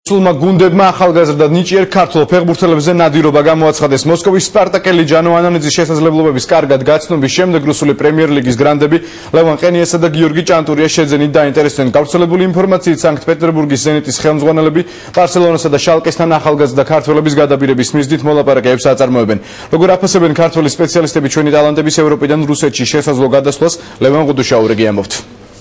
სულმა გუნდებმა ახალგაზრდა ნიჭიერ ქართველ ფეხბურთელებზე ნადირობა გამოაცხადეს. მოსკოვის სპარტაკელი ჯანო ანანიძის შესაძლებლობების კარგად გაცნობის შემდეგ რუსული პრემიერ ლიგის გრანდები ლევან ყენიასა და გიორგი ჭანტურია შეძენით დაინტერესდნენ. გავრცელებული ინფორმაციით სანქტ-პეტერბურგის ზენიტის ხელმძღვანელები ბარსელონასა და შალკესთან ახალგაზრდა ქართველების გადაბირების მიზნით მოლაპარაკებებს აწარმოებენ. როგორ აფასებენ ქართველი სპეციალისტები ჩვენი ტალანტების ევროპიდან რუსეთში შესაძლო გადასვლას, ლევან ყუდუშაურიგი ამბობთ.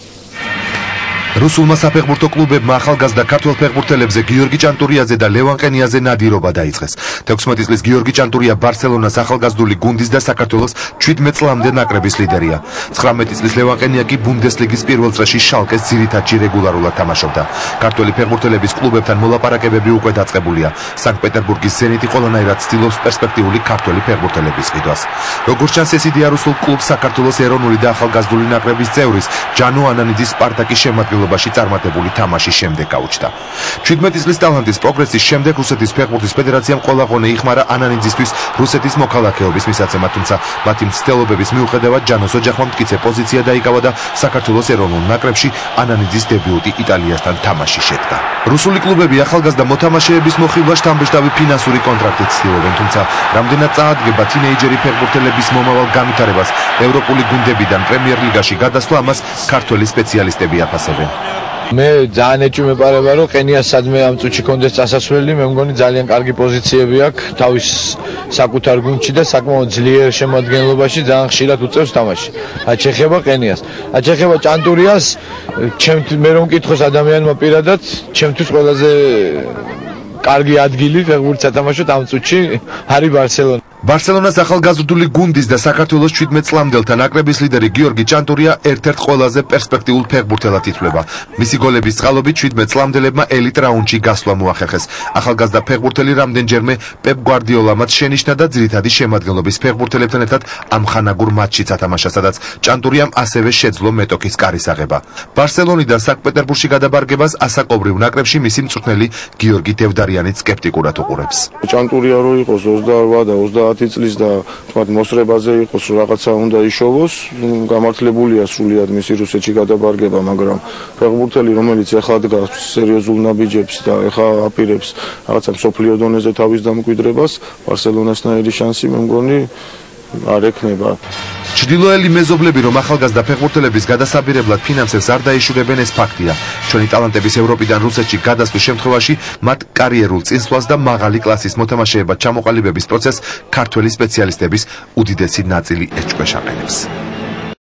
რუსულმა საფეხბურთო კლუბებმა ახალგაზრდა ქართველ ფეხბურთელებზე გიორგი ჭანტურიაძე და ლევან ყენიაძე ნადირობა დაიწყეს. 16 წლის გიორგი ჭანტურია ბარსელონას ახალგაზრდული გუნდის და საქართველოს 17 წლამდე ნაკრების ლიდერია. 19 წლის ლევან ყენია კი ბუნდესლიგის პირველ წრეში შალკეს ძირითადში რეგულარულად თამაშობდა. ქართველი ფეხბურთელების კლუბებთან მოლაპარაკებები უკვე დაწყებულია. სანქტ-პეტერბურგის ზენიტი ყველანაირად ცდილობს პერსპექტიული ქართველი ფეხბურთელების ყიდვას. როგორც ჩანს, ეს იდეა რუსულ კლუბ საქართველოს ეროვნული და ახალგაზრდული ნაკრების წევრის ჯანო ანანიძის სპარტაკის შემადგენლობაში წარმატებული თამაშის შემდეგ გაუჩნდა. 17 წლის ტალანტის პროგრესის შემდეგ რუსეთის ფეხბურთის ფედერაციამ ყველა ღონე იხმარა ანანიძისთვის რუსეთის მოქალაქეობის მისაცემად, თუმცა მათი მცდელობების მიუხედავად ჯანოს ოჯახმა მტკიცე პოზიცია დაიკავა და საქართველოს ეროვნულ ნაკრებში ანანიძის დებიუტი იტალიასთან თამაში შედგა. რუსული კლუბები ახალგაზრდა მოთამაშეების მოხილვას შთამბეჭდავი ფინანსური კონტრაქტით ცდილობენ, თუმცა რამდენად წაადგება თინეიჯერი ფეხბურთელების მომავალ განვითარებას ევროპული გუნდებიდან პრემიერ ლიგაში გადასვლა, ამას ქართველი სპეციალისტები აფასებენ. მე ძალიან ეჭვმეპარება, რომ ყენიას სადმე ამ წუთში კონდეს წასასვლელი, მე მგონი ძალიან კარგი პოზიციები აქვს თავის საკუთარ გუნდში და საკმაოდ ძლიერ შემადგენლობაში ძალიან ხშირად უწევს თამაში. აჩეხება ყენიას, აჩეხება ჭანტურიას, მე რომ მკითხოს ადამიანმა პირადად, ჩემთვის ყველაზე კარგი ადგილი ფეხბურთს ათამაშოთ ამ წუთში არის ბარსელონა. ბარსელონას ახალგაზრდული გუნდის და საქართველოს 17 წლამდელთა ნაკრების ლიდერი გიორგი ჭანტურია ერთ-ერთ ყველაზე პერსპექტიულ ფეხბურთელად ითვლება. მისი გოლების წყალობით 17 წლამდელებმა ელიტ რაუნდში გასვლა მოახერხეს. ახალგაზრდა ფეხბურთელი რამდენჯერმე პეპ გვარდიოლა მათ შენიშნა და ძირითადი შემადგენლობის ფეხბურთელებთან ერთად ამხანაგურ მატჩშიც ათამაშა, სადაც ჭანტურიამ ასევე შეძლო მეტოქის კარის აღება. ბარსელონიდან სანქტ-პეტერბურგში გადაბარგებას ასაკობრივ ნაკრებში მისი მწვრთნელი გიორგი დევდარიანიც სკეპტიკურად უყურებს. ჭანტურია რო იყოს 28 და 30 წლის და თქვათ მოსრებაზე იყოს, რაღაცა უნდა იშოვოს, გამართლებულია სრულიად მისი რუსეთში გადაბარგება, მაგრამ ფეხბურთელი, რომელიც ეხლა დგას სერიოზულ ნაბიჯებს და ეხლა აპირებს რაღაცა მსოფლიო დონეზე თავის დამკვიდრებას, ბარსელონასნაირი შანსი მე მგონი არ ექნება. ჩრდილოელი მეზობლები, რომ ახალგაზრდა ფეხბურთელების გადასაბირებლად ფინანსებს არ დაეშურებენ, ეს ფაქტია. ჩვენი ტალანტების ევროპიდან რუსეთში გადასვლის შემთხვევაში მათ კარიერულ წინსვლას და მაღალი კლასის მოთამაშეებად ჩამოყალიბების პროცესს ქართველი სპეციალისტების უდიდესი ნაწილი ეჭვქვეშ აყენებს.